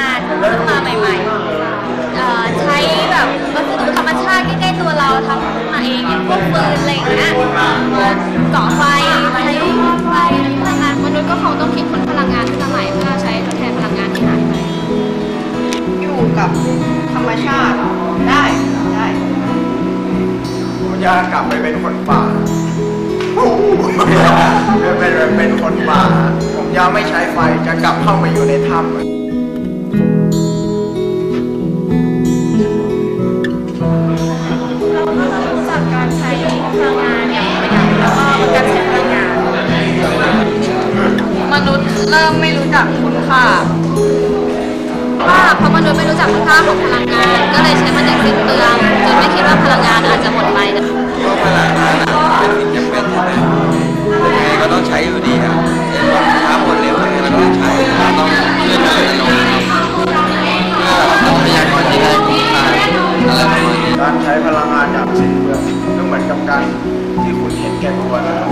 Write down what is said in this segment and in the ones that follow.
านขึ้นมาใหม่ๆใช้แบบวัสดุธรรมชาติใกล้ๆตัวเราทำขึ้นมาเองอย่างพวกฟืนอะไรอย่างเงี้ยก่อไฟใช้ไฟพลังงานมนุษย์ก็คงต้องคิดค้นพลังงานขึ้นมาใหม่เพื่อใช้ทดแทนพลังงานที่หายไปอยู่กับธรรมชาติได้ผมจะกลับไปเป็นคนป่าเป็นคนป่าผมจะไม่ใช้ไฟจะกลับเข้าไปอยู่ในถ้ำจากการใช้พลังงานอย่างประหยัดแล้วก็การใช้พลังงานมนุษย์เริ่มไม่รู้จักคุณค่าเพราะมนุษย์ไม่รู้จักคุณค่าของพลังงานก็เลยใช้มันอย่างสิ้นเปลืองจนไม่คิดว่าพลังงานอาจจะหมดไปเพราะพลังงานเป็นสิ่งจำเป็นใช่ไหมยังไงก็ต้องใช้อยู่ดีครับถ้าหมดเร็วยังไงก็ต้องใช้ต้องเลื่อนไปลงเพื่อทรัพยากรที่ได้คุ้มค่าอะไรประมาณนี้การใช้พลังงานอย่างสิ้นเปลืองก็เหมือนกับการที่คุณเห็นแก่ตัวนะครับ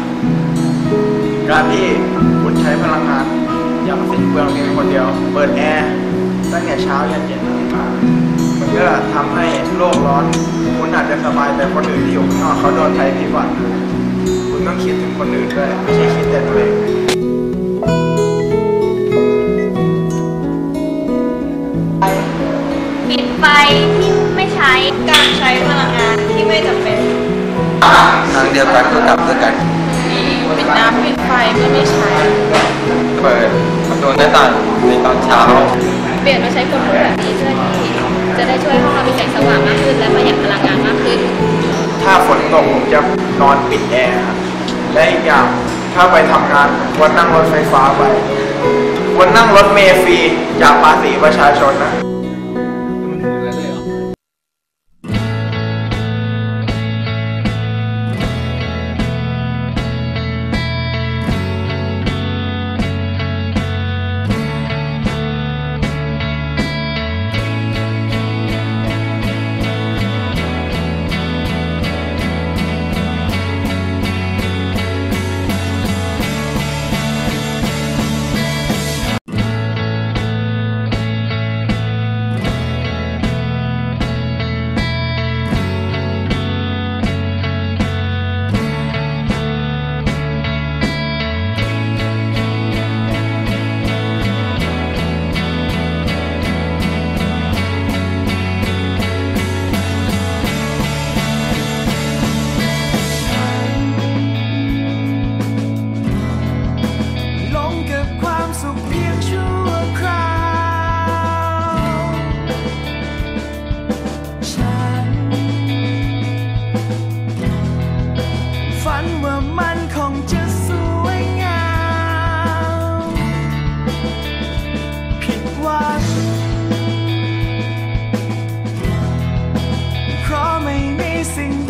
การที่คุณใช้พลังงานอย่างสิ้นเปลืองเพียงคนเดียวเปิดแอร์ตั้งแต่เช้ายันเย็นมันก็ทำให้โลกร้อนคุณอาจจะสบายแต่คนอื่นที่อยู่ข้างนอกเขาโดนภัยพิบัติคุณต้องคิดถึงคนอื่นด้วยไม่ใช่คิดแต่ตัวเองปิดไฟที่ไม่ใช้การใช้พลังงานที่ไม่จำเป็นทางเดียวกันก็กลับด้วยกันปิดน้ำปิดไฟเมื่อไม่ใช้เปิดประตูหน้าต่างในตอนเช้าเปลี่ยนมาใช้กลไกแบบนี้เพื่อที่จะได้ช่วยห้องเรามีแสงสว่างมากขึ้นและประหยัดพลังงานมากขึ้นถ้าฝนตกผมจะนอนปิดแอร์และอีกอย่างถ้าไปทำงานควรนั่งรถไฟฟ้าไปควรนั่งรถเมล์ฟรีจากภาษีประชาชนนะว่ามันคงจะสวยงามผิดหวังเพราะไม่มีสิ่ง